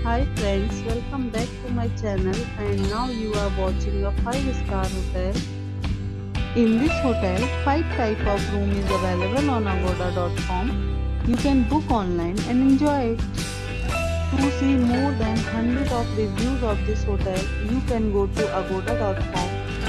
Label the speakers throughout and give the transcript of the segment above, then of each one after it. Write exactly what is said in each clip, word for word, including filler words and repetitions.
Speaker 1: Hi friends, welcome back to my channel and now you are watching a five star hotel. In this hotel, five type of room is available on agoda dot com. You can book online and enjoy it. To see more than one hundred of reviews of this hotel, you can go to agoda dot com.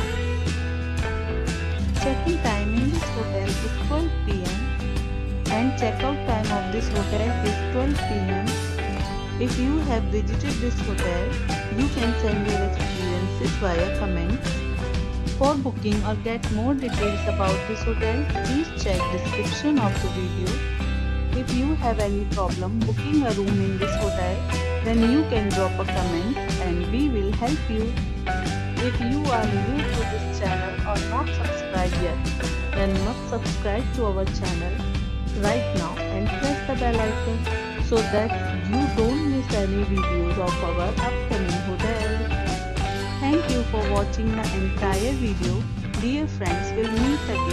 Speaker 1: Check-in time in this hotel is twelve p m and check-out time of this hotel is twelve p m If you have visited this hotel, you can send your experiences via comments. For booking or get more details about this hotel, please check description of the video. If you have any problem booking a room in this hotel, then you can drop a comment and we will help you. If you are new to this channel or not subscribed yet, then must subscribe to our channel right now and press the bell icon so that you don't miss any videos of our upcoming hotel. Thank you for watching the entire video. Dear friends, we'll meet again.